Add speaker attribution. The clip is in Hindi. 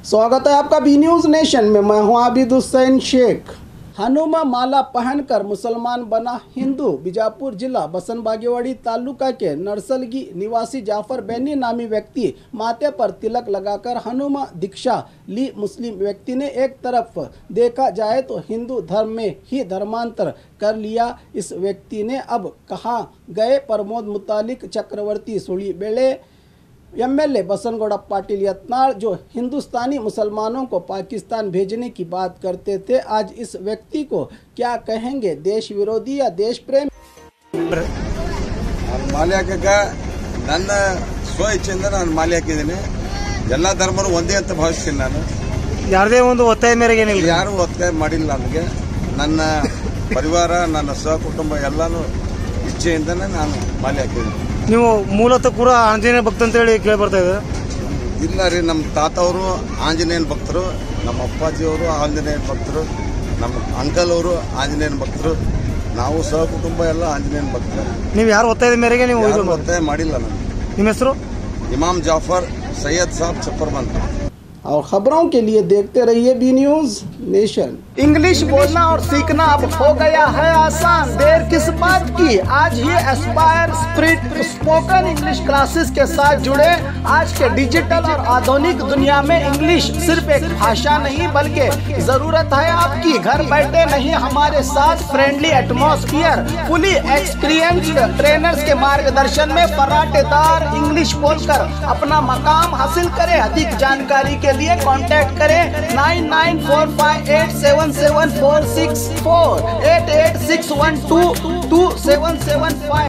Speaker 1: स्वागत है आपका बी न्यूज़ नेशन में। मैं हूं आबिद हुसैन शेख। हनुमा माला पहनकर मुसलमान बना हिंदू। बीजापुर जिला बसन बागेवाड़ी तालुका के नरसलगी निवासी जाफर बैनी नामी व्यक्ति माथे पर तिलक लगाकर हनुमा दीक्षा ली मुस्लिम व्यक्ति ने एक तरफ देखा जाए तो हिंदू धर्म में ही धर्मांतर कर लिया। इस व्यक्ति ने अब कहाँ गए प्रमोद मुतालिक चक्रवर्ती सुड़ी बेड़े एमएलए बसनगौड़ा पाटिल यत्नाल जो हिंदुस्तानी मुसलमानों को पाकिस्तान भेजने की बात करते थे, आज इस व्यक्ति को क्या कहेंगे, देश विरोधी या देश प्रेम?
Speaker 2: ಮಾಲೆ ಹಾಕಕ್ಕೆ ನನ್ನ ಸ್ವ ಇಚ್ಛೆಯಿಂದ ನಾನು ಮಾಲೆ ಹಾಕಿದ್ದೀನಿ। ಎಲ್ಲ ಧರ್ಮರು ಒಂದೇ ಅಂತ ಭಾವಿಸ್ತೀನಿ ನಾನು।
Speaker 3: ಯಾರದೇ ಒಂದು ಒತ್ತಾಯ ಮೇರೆಗೆ
Speaker 2: ಯಾರು ಒತ್ತಾಯ ಮಾಡಿಲ್ಲ ನನಗೆ। ನನ್ನ ಪರಿವಾರ ನನ್ನ ಸಹಕುಟುಂಬ ಎಲ್ಲಾನು ಇಚ್ಛೆಯಿಂದನೇ ನಾನು ಮಾಲೆ ಹಾಕಿದ್ದೀನಿ।
Speaker 3: ನೀವು ಮೂಲತಃ ಕೂಡ ಆಂಜನೇಯ ಭಕ್ತ ಅಂತ ಹೇಳಿ ಕೇಳಿ ಬರ್ತಾ ಇದೆ?
Speaker 2: ಇಲ್ಲ ರೀ, ನಮ್ಮ ತಾತ ಅವರು ಆಂಜನೇಯನ ಭಕ್ತರು, ನಮ್ಮ ಅಪ್ಪಾಜಿಯವರು ಆಂಜನೇಯನ ಭಕ್ತರು, ನಮ್ಮ ಅಂಕಲ್ ಅವರು ಆಂಜನೇಯನ ಭಕ್ತರು, ನಾವು ಸಹಕುಟುಂಬ ಎಲ್ಲ ಆಂಜನೇಯನ ಭಕ್ತರು।
Speaker 3: ನೀವು ಯಾರು ಒತ್ತಾಯದ ಮೇರೆಗೆ ನೀವು
Speaker 2: ಒತ್ತಾಯ ಮಾಡಿಲ್ಲ ನಾನು।
Speaker 3: ನಿಮ್ಮ ಹೆಸರು?
Speaker 2: इमाम जाफर सैयद साहब छप्परमंद।
Speaker 1: और खबरों के लिए देखते रहिए बी न्यूज़ नेशन। इंग्लिश बोलना और सीखना अब हो गया है आसान, देर किस बात की। आज ही aspire spirit spoken English classes के साथ जुड़े। आज के डिजिटल और आधुनिक दुनिया में इंग्लिश सिर्फ एक भाषा नहीं बल्कि जरूरत है आपकी। घर बैठे नहीं, हमारे साथ friendly atmosphere, fully experienced trainers के मार्गदर्शन में फर्राटेदार इंग्लिश बोलकर अपना मकाम हासिल करें। अधिक जानकारी के लिए कांटेक्ट करें 9945877464 8861227775।